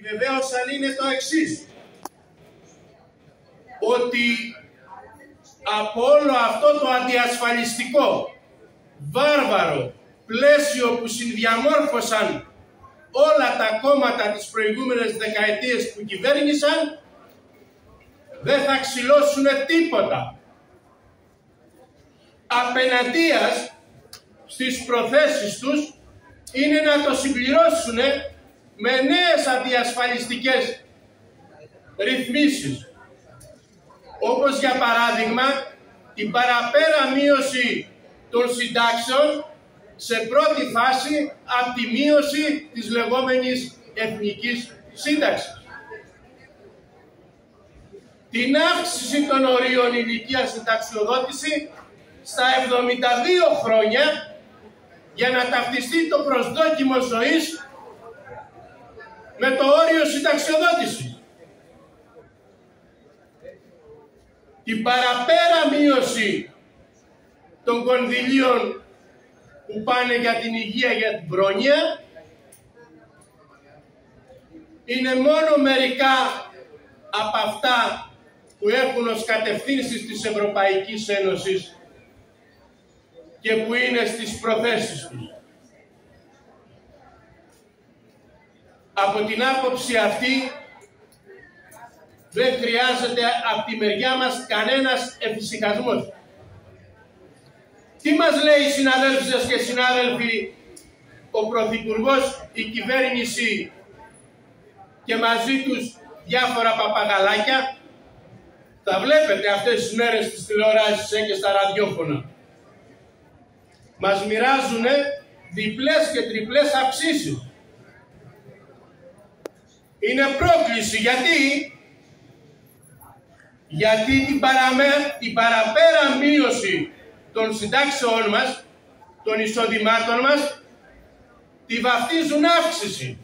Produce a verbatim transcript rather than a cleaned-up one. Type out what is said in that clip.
επιβεβαίωσαν είναι το εξής. Ότι από όλο αυτό το αντιασφαλιστικό, βάρβαρο πλαίσιο που συνδιαμόρφωσαν όλα τα κόμματα τις προηγούμενες δεκαετίες που κυβέρνησαν, δεν θα ξυλώσουν τίποτα. Απέναντίας στις προθέσεις τους είναι να το συμπληρώσουν με νέες αντιασφαλιστικές ρυθμίσεις. Όπως για παράδειγμα την παραπέρα μείωση των συντάξεων σε πρώτη φάση από τη μείωση της λεγόμενης εθνικής σύνταξης. Την αύξηση των ορίων ηλικίας συνταξιοδότηση στα εβδομήντα δύο χρόνια για να ταυτιστεί το προσδόκιμο ζωής με το όριο συνταξιοδότησης. Την παραπέρα μείωση των κονδυλίων που πάνε για την υγεία, για την πρόνοια. Είναι μόνο μερικά από αυτά που έχουν ως κατευθύνσεις της Ευρωπαϊκής Ένωσης και που είναι στις προθέσεις τους. Από την άποψη αυτή δεν χρειάζεται από τη μεριά μας κανένας εφησυχασμός. Τι μας λέει, συναδέλφοι και συνάδελφοι, ο Πρωθυπουργός, η κυβέρνηση και μαζί τους διάφορα παπαγαλάκια? Τα βλέπετε αυτές τις μέρες στις τηλεοράσεις και στα ραδιόφωνα. Μας μοιράζουν διπλές και τριπλές αυξήσεις. Είναι πρόκληση. Γιατί? Γιατί την, παραμέ, την παραπέρα μείωση των συντάξεών μας, των εισοδημάτων μας, τη βαφτίζουν αύξηση.